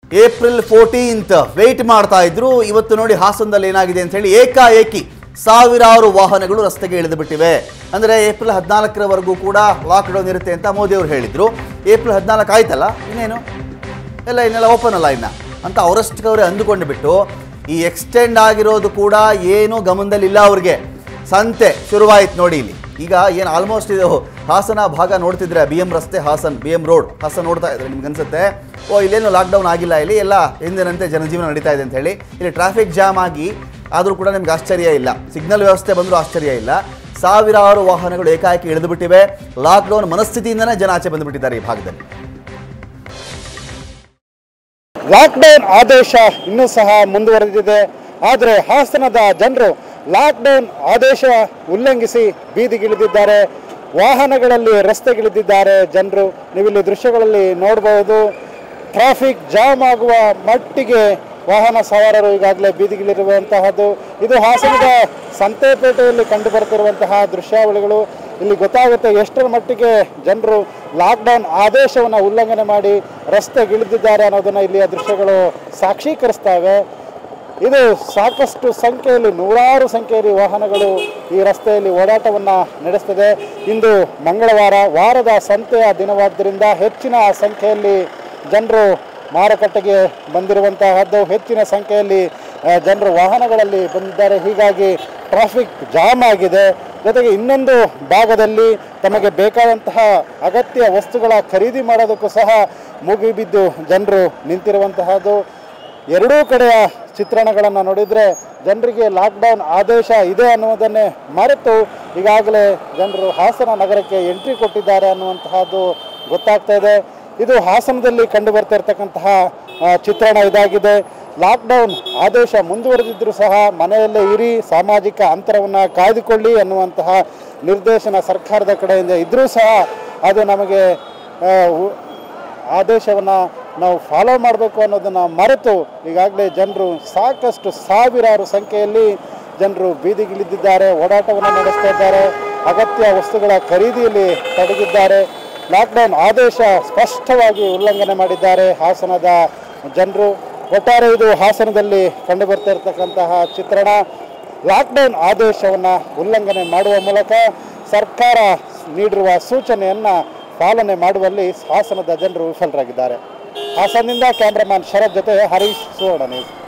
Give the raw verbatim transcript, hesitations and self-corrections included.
April fourteenth wait ಮಾಡ್ತಾ ಇದ್ರು. ಇವತ್ತು ನೋಡಿ ಹಾಸನದಲ್ಲಿ ಏನಾಗಿದೆ ಅಂತ ಹೇಳಿ ಏಕಾಏಕಿ ಸಾವಿರಾರು ವಾಹನಗಳು ರಸ್ತೆಗೆ ಇಳಿದು ಬಿಟ್ಟಿವೆ. ಅಂದರೆ ಏಪ್ರಿಲ್ ಹದಿನಾಲ್ಕರವರೆಗೂ ಕೂಡ ಲಾಕ್ಡೌನ್ ಇರುತ್ತೆ ಅಂತ ಮೋದಿ ಅವರು ಹೇಳಿದರು. ಏಪ್ರಿಲ್ ಹದಿನಾಲ್ಕು ಆಯ್ತಲ್ಲ, ಇನ್ನೇನು ಎಲ್ಲ ಇನ್ನೆಲ್ಲ ಓಪನ್ ಅಲ್ಲ ಇನ್ನು ಅಂತ ಅವರಷ್ಟಕ್ಕೆ ಅವರೇ ಅಂದುಕೊಂಡು ಬಿಟ್ಟು ಈ ಎಕ್ಸ್ಟೆಂಡ್ ಆಗಿರೋದು ಕೂಡ ಏನೂ ಗಮನದಲ್ಲಿಲ್ಲ ಅವ್ರಿಗೆ. ಸಂತೆ ಶುರುವಾಯಿತು ನೋಡಿ ಇಲ್ಲಿ. ಈಗ ಏನು ಆಲ್ಮೋಸ್ಟ್ ಇದು ಹಾಸನ ಭಾಗ ನೋಡ್ತಿದ್ರೆ, ಬಿ ಎಮ್ ರಸ್ತೆ Hassan, B M road Hassan ನೋಡ್ತಾ ಇದ್ರೆ ನಿಮ್ಗೆ ಅನ್ಸುತ್ತೆ ಓ ಇಲ್ಲೇನು ಲಾಕ್ಡೌನ್ ಆಗಿಲ್ಲ, ಇಲ್ಲಿ ಎಲ್ಲ ಎಂದಿನಂತೆ ಜನಜೀವನ ನಡೀತಾ ಇದೆ ಅಂತ ಹೇಳಿ. ಇಲ್ಲಿ ಟ್ರಾಫಿಕ್ ಜಾಮ್ ಆಗಿ ಆದರೂ ಕೂಡ ನಿಮ್ಗೆ ಆಶ್ಚರ್ಯ ಇಲ್ಲ, ಸಿಗ್ನಲ್ ವ್ಯವಸ್ಥೆ ಬಂದರೂ ಆಶ್ಚರ್ಯ ಇಲ್ಲ. ಸಾವಿರಾರು ವಾಹನಗಳು ಏಕಾಏಕಿ ಇಳಿದು ಬಿಟ್ಟಿವೆ. ಲಾಕ್ಡೌನ್ ಮನಸ್ಥಿತಿಯಿಂದನೇ ಜನ ಆಚೆ ಬಂದುಬಿಟ್ಟಿದ್ದಾರೆ ಈ ಭಾಗದಲ್ಲಿ. ಲಾಕ್ಡೌನ್ ಆದೇಶ ಇನ್ನೂ ಸಹ ಮುಂದುವರೆದಿದೆ. ಆದರೆ ಹಾಸನದ ಜನರು ಲಾಕ್ಡೌನ್ ಆದೇಶ ಉಲ್ಲಂಘಿಸಿ ಬೀದಿಗಿಳಿದಿದ್ದಾರೆ. ವಾಹನಗಳಲ್ಲಿ ರಸ್ತೆಗಿಳಿದಿದ್ದಾರೆ ಜನರು. ನೀವಿಲ್ಲಿ ದೃಶ್ಯಗಳಲ್ಲಿ ನೋಡಬಹುದು, ಟ್ರಾಫಿಕ್ ಜಾಮ್ ಆಗುವ ಮಟ್ಟಿಗೆ ವಾಹನ ಸವಾರರು ಈಗಾಗಲೇ ಬೀದಿಗಿಳಿರುವಂತಹದ್ದು. ಇದು ಹಾಸನದ ಸಂತೆಪೇಟೆಯಲ್ಲಿ ಕಂಡು ಬರ್ತಿರುವಂತಹ ದೃಶ್ಯಾವಳಿಗಳು. ಇಲ್ಲಿ ಗೊತ್ತಾಗುತ್ತೆ ಎಷ್ಟರ ಮಟ್ಟಿಗೆ ಜನರು ಲಾಕ್ಡೌನ್ ಆದೇಶವನ್ನು ಉಲ್ಲಂಘನೆ ಮಾಡಿ ರಸ್ತೆಗಿಳಿದಿದ್ದಾರೆ ಅನ್ನೋದನ್ನು ಇಲ್ಲಿಯ ದೃಶ್ಯಗಳು ಸಾಕ್ಷೀಕರಿಸ್ತವೆ. ಇದು ಸಾಕಷ್ಟು ಸಂಖ್ಯೆಯಲ್ಲಿ, ನೂರಾರು ಸಂಖ್ಯೆಯಲ್ಲಿ ವಾಹನಗಳು ಈ ರಸ್ತೆಯಲ್ಲಿ ಓಡಾಟವನ್ನು ನಡೆಸ್ತದೆ. ಇಂದು ಮಂಗಳವಾರ, ವಾರದ ಸಂತೆಯ ದಿನವಾದ್ದರಿಂದ ಹೆಚ್ಚಿನ ಸಂಖ್ಯೆಯಲ್ಲಿ ಜನರು ಮಾರುಕಟ್ಟೆಗೆ ಬಂದಿರುವಂತಹದ್ದು. ಹೆಚ್ಚಿನ ಸಂಖ್ಯೆಯಲ್ಲಿ ಜನರು ವಾಹನಗಳಲ್ಲಿ ಬಂದಿದ್ದಾರೆ. ಹೀಗಾಗಿ ಟ್ರಾಫಿಕ್ ಜಾಮ್ ಆಗಿದೆ. ಜೊತೆಗೆ ಇನ್ನೊಂದು ಭಾಗದಲ್ಲಿ ತಮಗೆ ಬೇಕಾದಂತಹ ಅಗತ್ಯ ವಸ್ತುಗಳ ಖರೀದಿ ಮಾಡೋದಕ್ಕೂ ಸಹ ಮುಗಿಬಿದ್ದು ಜನರು ನಿಂತಿರುವಂತಹದ್ದು. ಎರಡೂ ಕಡೆಯ ಚಿತ್ರಣಗಳನ್ನು ನೋಡಿದರೆ ಜನರಿಗೆ ಲಾಕ್ಡೌನ್ ಆದೇಶ ಇದೆ ಅನ್ನುವುದನ್ನೇ ಮರೆತು ಈಗಾಗಲೇ ಜನರು ಹಾಸನ ನಗರಕ್ಕೆ ಎಂಟ್ರಿ ಕೊಟ್ಟಿದ್ದಾರೆ ಅನ್ನುವಂತಹದ್ದು ಗೊತ್ತಾಗ್ತಾ ಇದೆ. ಇದು ಹಾಸನದಲ್ಲಿ ಕಂಡು ಬರ್ತಾ ಇರ್ತಕ್ಕಂತಹ ಚಿತ್ರಣ ಇದಾಗಿದೆ. ಲಾಕ್ಡೌನ್ ಆದೇಶ ಮುಂದುವರೆದಿದ್ದರೂ ಸಹ ಮನೆಯಲ್ಲೇ ಇರಿ, ಸಾಮಾಜಿಕ ಅಂತರವನ್ನು ಕಾಯ್ದುಕೊಳ್ಳಿ ಅನ್ನುವಂತಹ ನಿರ್ದೇಶನ ಸರ್ಕಾರದ ಕಡೆಯಿಂದ ಇದ್ದರೂ ಸಹ ಅದು ನಮಗೆ ಆದೇಶವನ್ನು ನಾವು ಫಾಲೋ ಮಾಡಬೇಕು ಅನ್ನೋದನ್ನು ಮರೆತು ಈಗಾಗಲೇ ಜನರು ಸಾಕಷ್ಟು ಸಾವಿರಾರು ಸಂಖ್ಯೆಯಲ್ಲಿ ಜನರು ಬೀದಿಗಿಳಿದಿದ್ದಾರೆ, ಓಡಾಟವನ್ನು ನಡೆಸ್ತಾ ಇದ್ದಾರೆ, ಅಗತ್ಯ ವಸ್ತುಗಳ ಖರೀದಿಯಲ್ಲಿ ತೊಡಗಿದ್ದಾರೆ. ಲಾಕ್ಡೌನ್ ಆದೇಶ ಸ್ಪಷ್ಟವಾಗಿ ಉಲ್ಲಂಘನೆ ಮಾಡಿದ್ದಾರೆ ಹಾಸನದ ಜನರು. ಒಟ್ಟಾರೆ ಇದು ಹಾಸನದಲ್ಲಿ ಕಂಡು ಬರ್ತಾ ಇರತಕ್ಕಂತಹ ಚಿತ್ರಣ. ಲಾಕ್ಡೌನ್ ಆದೇಶವನ್ನು ಉಲ್ಲಂಘನೆ ಮಾಡುವ ಮೂಲಕ ಸರ್ಕಾರ ನೀಡಿರುವ ಸೂಚನೆಯನ್ನು ಪಾಲನೆ ಮಾಡುವಲ್ಲಿ ಹಾಸನದ ಜನರು ವಿಫಲರಾಗಿದ್ದಾರೆ. ಹಾಸನದಿಂದ ಕ್ಯಾಮ್ರಾಮನ್ ಶರತ್ ಜೊತೆ ಹರೀಶ್, ಸುವರ್ಣ ನ್ಯೂಸ್.